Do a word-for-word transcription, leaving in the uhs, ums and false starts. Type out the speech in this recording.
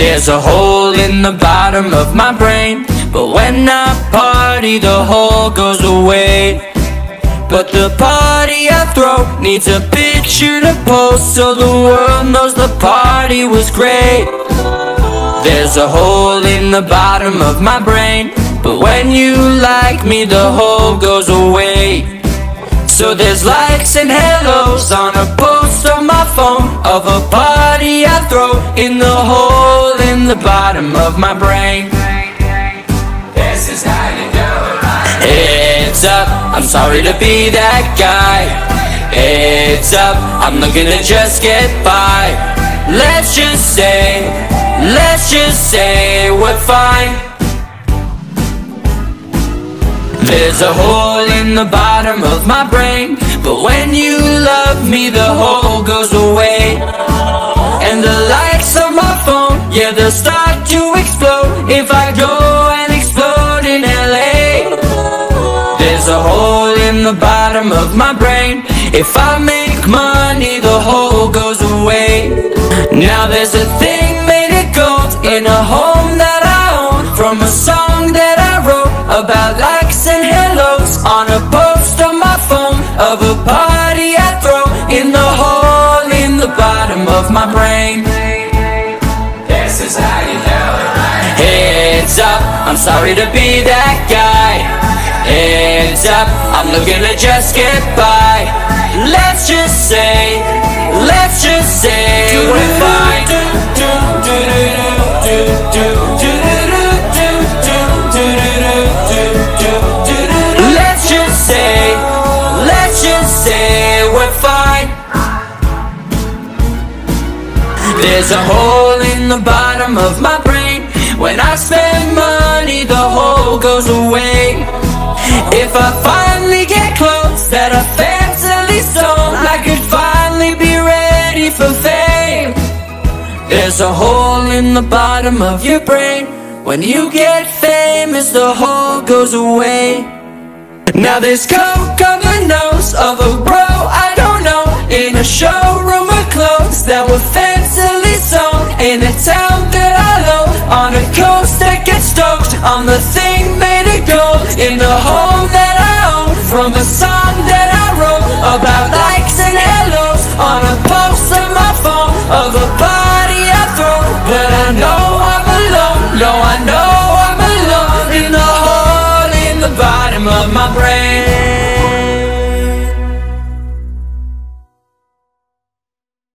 There's a hole in the bottom of my brain, but when I party the hole goes away. But the party I throw needs a picture to post so the world knows the party was great. There's a hole in the bottom of my brain, but when you like me the hole goes away. So there's likes and hellos on a post on my phone of a party I throw in the hole in the bottom of my brain. This is how you do it. Heads up, I'm sorry to be that guy. Heads up, I'm not gonna just get by. Let's just say, let's just say we're fine. There's a hole in the bottom of my brain, but when you love me the hole goes away. And the lights on my phone, yeah, they'll start to explode if I go and explode in L A. There's a hole in the bottom of my brain. If I make money the hole goes away. Now there's a thing made of gold in a home that I own, from a song that I wrote about likes and hellos on a post on my phone of a party I throw in the hole in the bottom of my brain. This is how you do it. Heads up, I'm sorry to be that guy. Heads up, I'm not gonna just get by. Let's just say, let's just say we're fine. Let's just say, let's just say we're fine. There's a hole in the bottom of my brain. When I spend money the hole goes away. If I finally get clothes that are fancily sewn, I could finally be ready for fame. There's a hole in the bottom of your brain. When you get famous the hole goes away. Now there's coke on the nose of a bro I don't know, in a showroom of clothes that were fancily sewn, in a town that I love, on a coast that gets stoked on the thing made of gold, in the home that I own, from a song that I wrote about likes and hellos on a post on my phone of a party I throw. But I know I'm alone, no I know I'm alone in the hole in the bottom of my brain.